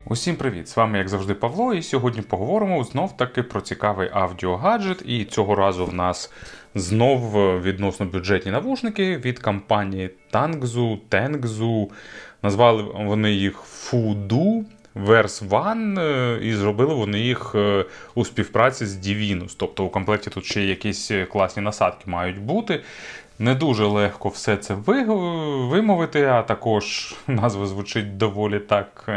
Усім привіт! З вами, як завжди, Павло, і сьогодні поговоримо знов-таки про цікавий аудіогаджет. І цього разу в нас знов відносно бюджетні навушники від компанії Tangzu. Назвали вони їх Fudu Verse One, і зробили вони їх у співпраці з Divinus. Тобто у комплекті тут ще якісь класні насадки мають бути. Не дуже легко все це вимовити, а також назва звучить доволі так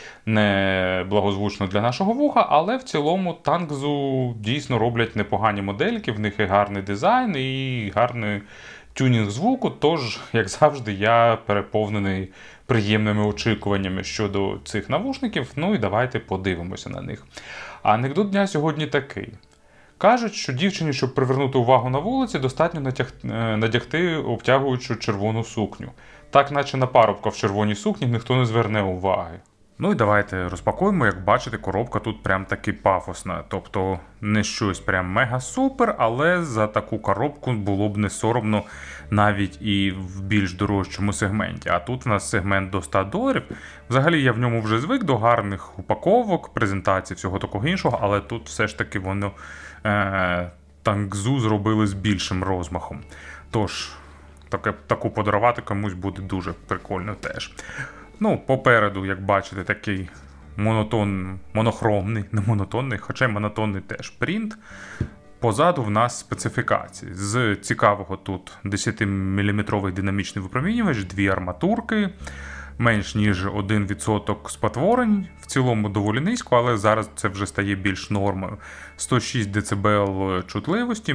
не благозвучно для нашого вуха, але в цілому Tangzu дійсно роблять непогані модельки, в них і гарний дизайн, і гарний тюнінг звуку, тож, як завжди, я переповнений приємними очікуваннями щодо цих навушників, ну і давайте подивимося на них. А анекдот дня сьогодні такий. Кажуть, що дівчині, щоб привернути увагу на вулиці, достатньо надягти обтягуючу червону сукню. Так, наче на парубка в червоній сукні ніхто не зверне уваги. Ну і давайте розпакуємо. Як бачите, коробка тут прям таки пафосна. Тобто не щось прям мега-супер, але за таку коробку було б не соромно навіть і в більш дорожчому сегменті. А тут у нас сегмент до $100. Взагалі я в ньому вже звик до гарних упаковок, презентацій, всього такого іншого, але тут все ж таки воно Tangzu зробили з більшим розмахом. Тож, таку подарувати комусь буде дуже прикольно теж. Ну, попереду, як бачите, такий монохромний, не монотонний, хоча й монотонний теж принт. Позаду в нас специфікації. З цікавого тут 10-мм динамічний випромінювач, дві арматурки, менш ніж 1% спотворень, в цілому доволі низько, але зараз це вже стає більш нормою. 106 дБ чутливості,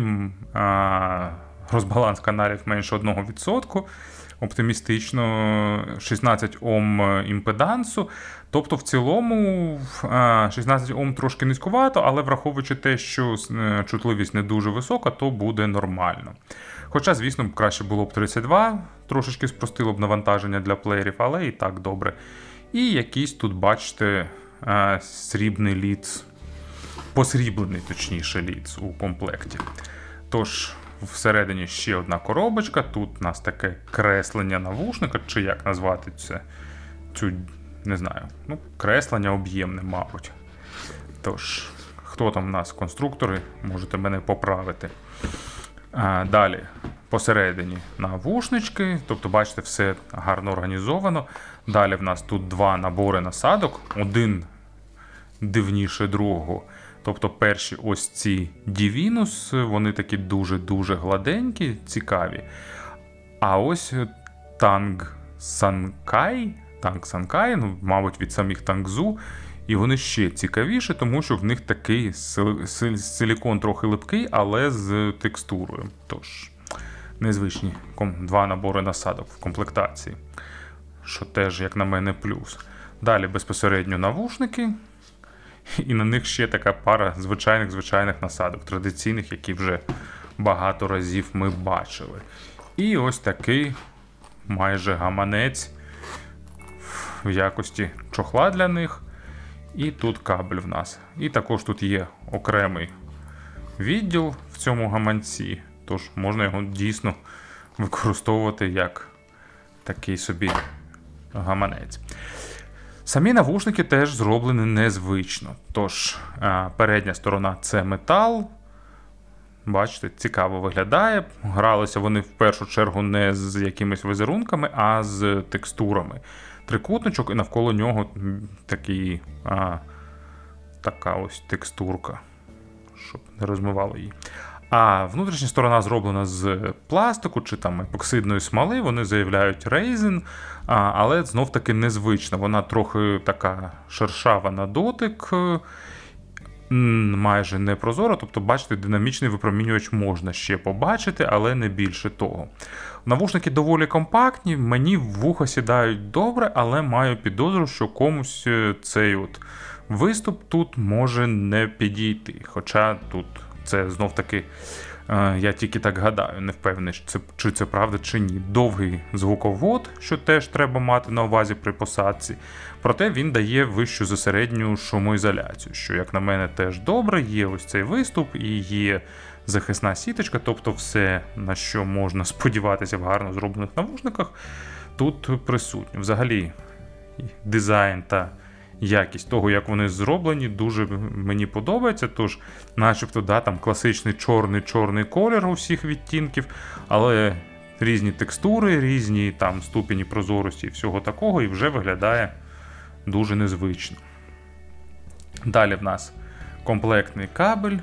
розбаланс каналів менше 1%, оптимістично 16 Ом імпедансу. Тобто в цілому 16 Ом трошки низькувато, але враховуючи те, що чутливість не дуже висока, то буде нормально. Хоча, звісно, краще було б 32, трошечки спростило б навантаження для плеєрів, але і так добре. І якийсь тут, бачите, срібний ліц, посріблений, точніше, ліц у комплекті. Тож, всередині ще одна коробочка, тут у нас таке креслення навушника, чи як назвати цю, не знаю, ну, креслення об'ємне, мабуть. Тож, хто там у нас конструктори, можете мене поправити. Далі, посередині навушнички, тобто, бачите, все гарно організовано. Далі в нас тут два набори насадок, один дивніше другого. Тобто перші ось ці Divinus, вони такі дуже-дуже гладенькі, цікаві. А ось Tang Sankai, ну, мабуть, від самих Tangzu, і вони ще цікавіші, тому що в них такий силікон трохи липкий, але з текстурою. Тож, незвичні два набори насадок в комплектації, що теж, як на мене, плюс. Далі безпосередньо навушники. І на них ще така пара звичайних насадок, традиційних, які вже багато разів ми бачили. І ось такий майже гаманець в якості чохла для них. І тут кабель в нас. І також тут є окремий відділ в цьому гаманці, тож можна його дійсно використовувати як такий собі гаманець. Самі навушники теж зроблені незвично. Тож, передня сторона – це метал. Бачите, цікаво виглядає. Гралися вони в першу чергу не з якимись візерунками, а з текстурами. Трикутничок, і навколо нього така ось текстурка, щоб не розмивало її. А внутрішня сторона зроблена з пластику чи там епоксидної смоли, вони заявляють рейзин, але знов-таки незвична. Вона трохи така шершава на дотик, майже не прозора, тобто, бачите, динамічний випромінювач можна ще побачити, але не більше того. Навушники доволі компактні, мені в вухо сядають добре, але маю підозру, що комусь цей от виступ тут може не підійти. Хоча тут це знов-таки, я тільки так гадаю, не впевнений, чи це правда, чи ні. Довгий звуковод, що теж треба мати на увазі при посадці. Проте він дає вищу за середню шумоізоляцію, що, як на мене, теж добре. Є ось цей виступ і є захисна сіточка, тобто все, на що можна сподіватися в гарно зроблених навушниках, тут присутньо. Взагалі, дизайн та якість того, як вони зроблені, дуже мені подобається. Тож, начебто, там класичний чорний колір у всіх відтінків, але різні текстури, різні там ступені прозорості і всього такого, і вже виглядає дуже незвично. Далі в нас комплектний кабель.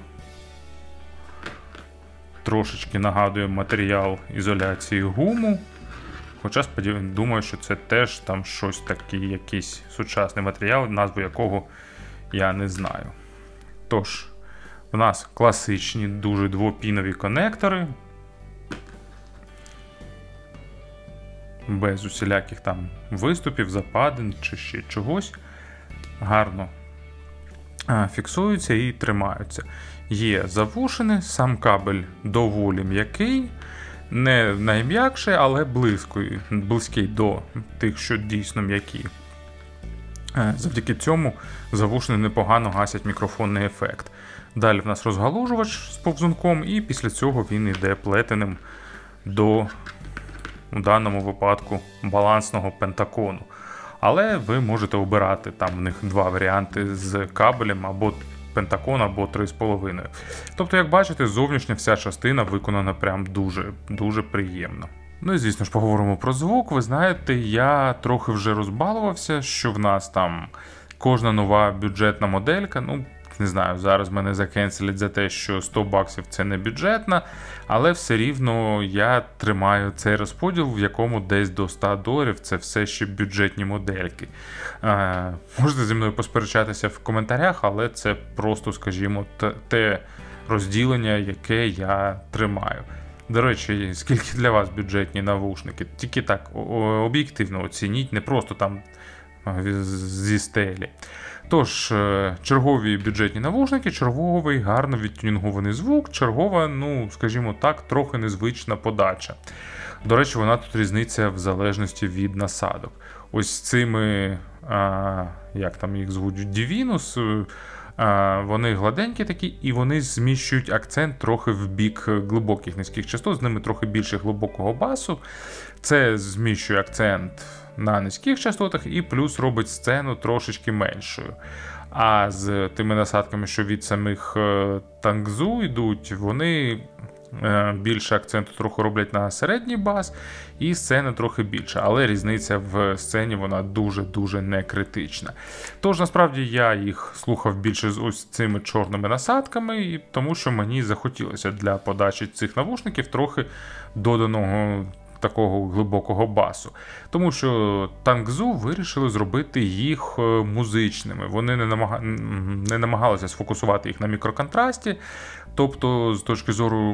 Трошечки нагадує матеріал ізоляції гуму. Хоча думаю, що це теж там щось таке, якийсь сучасний матеріал, назву якого я не знаю. Тож, в нас класичні дуже двопінові конектори. Без усіляких там виступів, западин чи ще чогось. Гарно фіксуються і тримаються. Є завушини, сам кабель доволі м'який. Не найм'якший, але близький до тих, що дійсно м'які. Завдяки цьому завушини непогано гасять мікрофонний ефект. Далі в нас розгалужувач з повзунком, і після цього він йде плетеним до, у даному випадку, балансного пентакону. Але ви можете обирати, там в них два варіанти з кабелем, або пентакон, або 3,5. Тобто, як бачите, зовнішня вся частина виконана прям дуже приємно. Ну і звісно ж поговоримо про звук. Ви знаєте, я трохи вже розбалувався, що в нас там кожна нова бюджетна моделька, не знаю, зараз мене закенселять за те, що $100 це не бюджетна, але все рівно я тримаю цей розподіл, в якому десь до $100 це все ще бюджетні модельки. Можете зі мною посперечатися в коментарях, але це просто, скажімо, те розділення, яке я тримаю. До речі, скільки для вас бюджетні навушники? Тільки так об'єктивно оцініть, не просто там зі стелі. Тож, чергові бюджетні навушники, черговий гарно відтюнінгований звук, чергова, скажімо так, трохи незвична подача. До речі, вона тут різниця в залежності від насадок. Ось цими, як там їх звуть, Divinus, вони гладенькі такі, і вони зміщують акцент трохи в бік глибоких низьких частот, з ними трохи більше глибокого басу. Це зміщує акцент на низьких частотах і плюс робить сцену трошечки меншою. А з тими насадками, що від самих Tangzu йдуть, вони більше акценту трохи роблять на середній бас, і сцена трохи більша, але різниця в сцені вона дуже-дуже не критична. Тож, насправді, я їх слухав більше з ось цими чорними насадками, тому що мені захотілося для подачі цих навушників трохи доданого такого глибокого басу. Тому що Tangzu вирішили зробити їх музичними. Вони не намагалися сфокусувати їх на мікроконтрасті, тобто з точки зору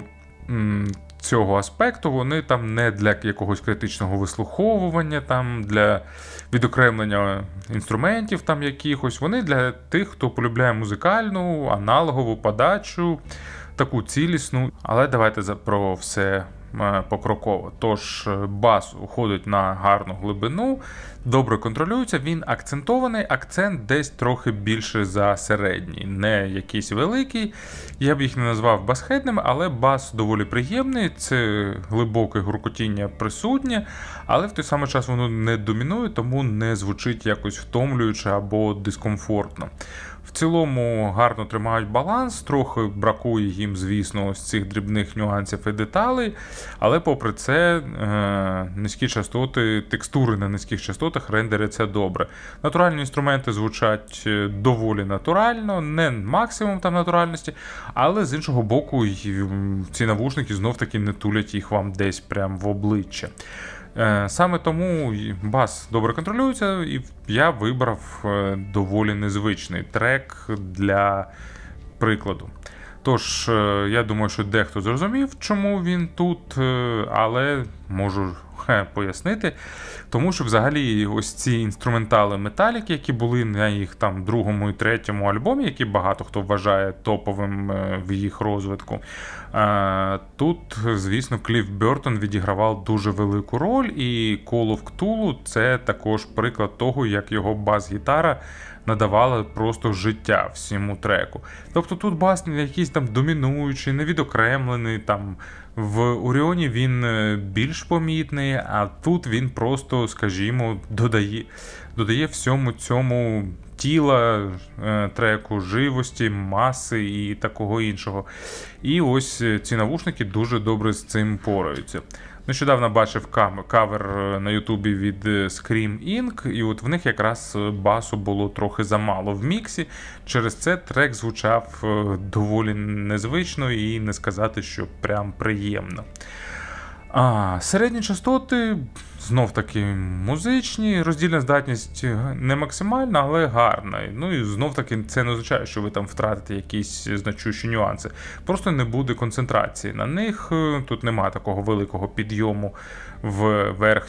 цього аспекту вони там не для якогось критичного вислуховування, там для відокремлення інструментів там якихось. Вони для тих, хто полюбляє музикальну, аналогову подачу, таку цілісну. Але давайте про все покроково. Тож, бас уходить на гарну глибину, добре контролюється, він акцентований, акцент десь трохи більше за середній, не якийсь великий, я б їх не назвав басхедними, але бас доволі приємний, це глибоке гуркотіння присутнє, але в той самий час воно не домінує, тому не звучить якось втомлююче або дискомфортно. В цілому гарно тримають баланс, трохи бракує їм, звісно, ось цих дрібних нюансів і деталей, але попри це низькі частоти, текстури на низьких частотах рендеряться добре. Натуральні інструменти звучать доволі натурально, не максимум там натуральності, але з іншого боку ці навушники знов-таки не тулять їх вам десь прямо в обличчя. Саме тому бас добре контролюється, і я вибрав доволі незвичний трек для прикладу. Тож, я думаю, що дехто зрозумів, чому він тут, але можу пояснити. Тому що взагалі ось ці інструментали Metallica, які були на їх там другому і третьому альбомі, які багато хто вважає топовим в їх розвитку, тут, звісно, Кліф Бертон відігравав дуже велику роль, і Call of Cthulhu – це також приклад того, як його бас-гітара надавала просто життя всьому треку. Тобто тут бас не якийсь там домінуючий, не відокремлений, там в Оріоні він більш помітний, а тут він просто, скажімо, додає всьому цьому тіла треку, живості, маси і такого іншого. І ось ці навушники дуже добре з цим пораються. Нещодавно бачив кавер на Ютубі від Scream Inc. І от в них якраз басу було трохи замало в міксі. Через це трек звучав доволі незвично і не сказати, що прям приємно. Середні частоти знов-таки музичні, роздільна здатність не максимальна, але гарна. Ну і знов-таки це не означає, що ви там втратите якісь значущі нюанси. Просто не буде концентрації на них, тут немає такого великого підйому в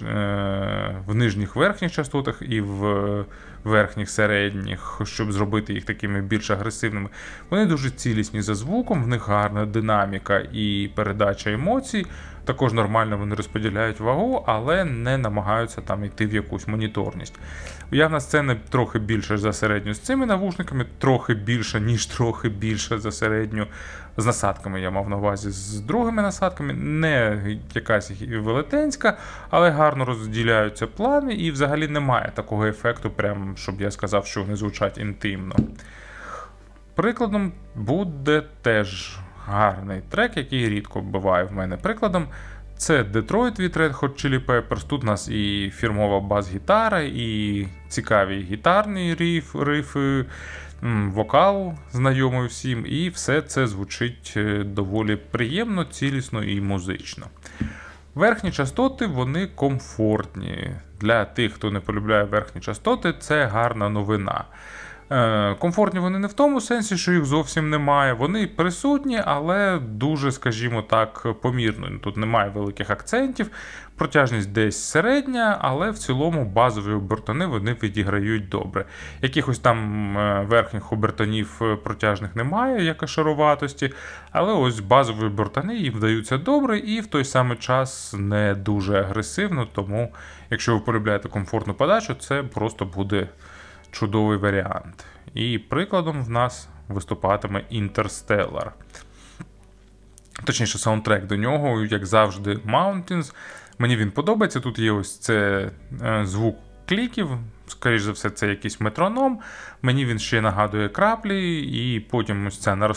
нижніх верхніх частотах і в верхніх середніх, щоб зробити їх такими більш агресивними. Вони дуже цілісні за звуком, в них гарна динаміка і передача емоцій. Також нормально вони розподіляють вагу, але не намагаються там йти в якусь моніторність. Уявна сцена трохи більше за середню з цими навушниками, трохи більше, ніж трохи більше за середню з насадками, я мав на увазі з другими насадками. Не якась велетенська, але гарно розділяються плани і взагалі немає такого ефекту, прям, щоб я сказав, що вони звучать інтимно. Прикладом буде теж гарний трек, який рідко буває в мене прикладом. Це Detroit від Red Hot Chili Peppers. Тут у нас і фірмова бас-гітара, і цікаві гітарні рифи, вокал знайомий всім, і все це звучить доволі приємно, цілісно і музично. Верхні частоти, вони комфортні. Для тих, хто не полюбляє верхні частоти, це гарна новина. Комфортні вони не в тому сенсі, що їх зовсім немає. Вони присутні, але дуже, скажімо так, помірно. Тут немає великих акцентів, протяжність десь середня, але в цілому базові обертони вони відіграють добре. Якихось там верхніх обертонів протяжних немає, як і шароватості, але ось базові обертони їм вдаються добре і в той самий час не дуже агресивно, тому якщо ви полюбляєте комфортну подачу, це просто буде чудовий варіант. І прикладом в нас виступатиме Interstellar. Точніше, саундтрек до нього, як завжди, Mountains. Мені він подобається. Тут є ось це звук кліків, скоріш за все, це якийсь метроном. Мені він ще нагадує краплі, і потім ось ця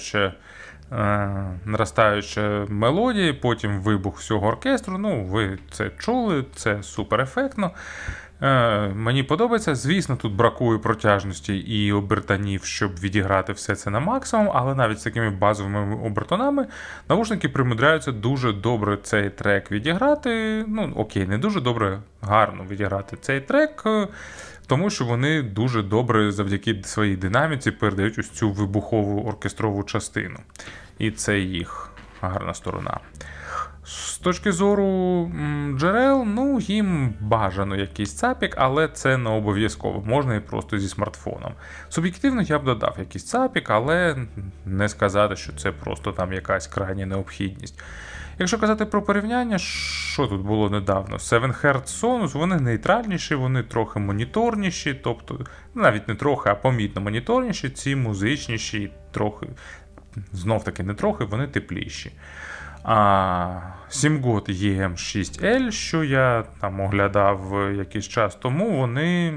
наростаюча мелодія, потім вибух всього оркестру. Ну, ви це чули, це супер ефектно. Мені подобається. Звісно, тут бракує протяжності і обертонів, щоб відіграти все це на максимум, але навіть з такими базовими обертонами навушники примудряються дуже добре цей трек відіграти. Ну, окей, не дуже добре, гарно відіграти цей трек, тому що вони дуже добре завдяки своїй динаміці передають ось цю вибухову оркестрову частину. І це їх гарна сторона. З точки зору джерел, ну, їм бажано якийсь цапік, але це не обов'язково, можна і просто зі смартфоном. Суб'єктивно я б додав якийсь цапік, але не сказати, що це просто там якась крайня необхідність. Якщо казати про порівняння, що тут було недавно? 7 Hz Sonus, вони нейтральніші, вони трохи моніторніші, тобто, навіть не трохи, а помітно моніторніші, ці музичніші, трохи, знов-таки не трохи, вони тепліші. А Simgot EM6L, що я там оглядав якийсь час тому, вони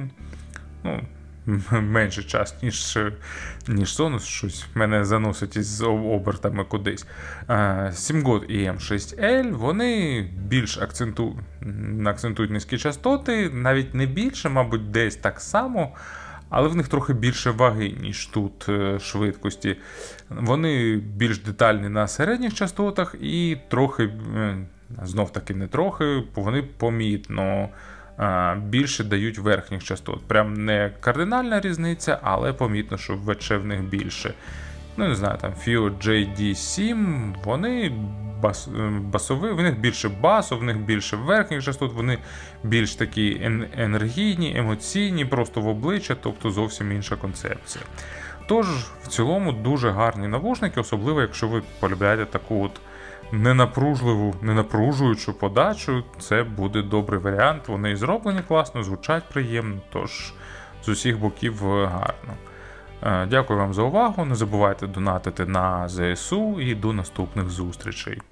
менше час, ніж Sonus, щось мене заносить із обертами кудись. Simgot EM6L, вони більш акцентують низькі частоти, навіть не більше, мабуть, десь так само, але в них трохи більше ваги, ніж тут швидкості. Вони більш детальні на середніх частотах і трохи, знов-таки не трохи, вони помітно більше дають верхніх частот. Прям не кардинальна різниця, але помітно, що ВЧ в них більше. Ну, не знаю, там FIO JD7, вони басові, в них більше басу, в них більше верхніх частот, вони більш такі енергійні, емоційні, просто в обличчя, тобто зовсім інша концепція. Тож, в цілому, дуже гарні навушники, особливо, якщо ви полюбляєте таку от ненапружуючу подачу, це буде добрий варіант. Вони і зроблені класно, звучать приємно, тож з усіх боків гарно. Дякую вам за увагу, не забувайте донатити на ЗСУ і до наступних зустрічей.